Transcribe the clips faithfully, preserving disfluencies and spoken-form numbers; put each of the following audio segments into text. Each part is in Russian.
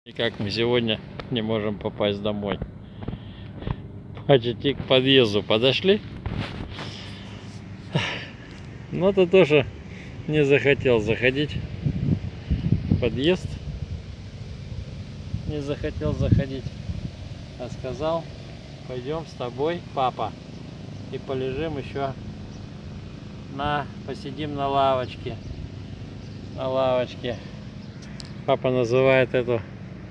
И как мы сегодня не можем попасть домой. Почти к подъезду подошли. Но ты тоже не захотел заходить в подъезд. Не захотел заходить. А сказал, пойдем с тобой, папа. И полежим еще на, посидим на лавочке. На лавочке. Папа называет эту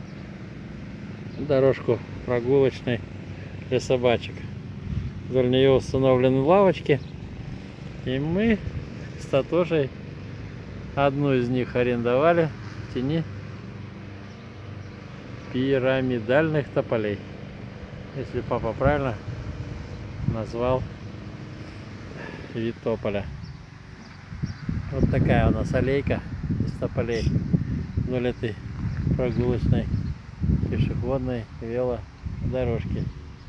дорожку прогулочной для собачек. Вдоль нее установлены лавочки. И мы с Татошей одну из них арендовали в тени пирамидальных тополей. Если папа правильно назвал вид тополя. Вот такая у нас аллейка из тополей вдоль этой прогулочной пешеходной велодорожки.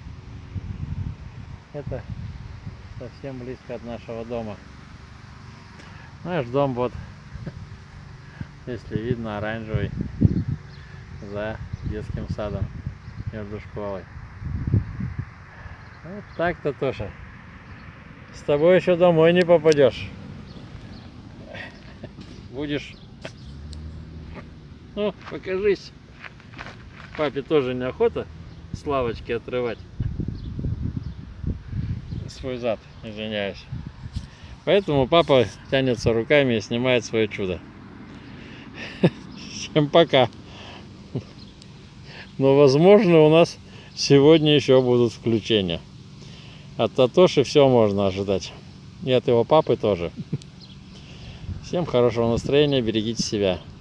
Это совсем близко от нашего дома. Наш дом вот, если видно, оранжевый, за детским садом между школой. Вот так-то тоже. С тобой еще домой не попадешь. Будешь. Ну, покажись. Папе тоже неохота с лавочки отрывать свой зад, извиняюсь. Поэтому папа тянется руками и снимает свое чудо. Всем пока. Но возможно у нас сегодня еще будут включения. От Татоши все можно ожидать. И от его папы тоже. Всем хорошего настроения, берегите себя.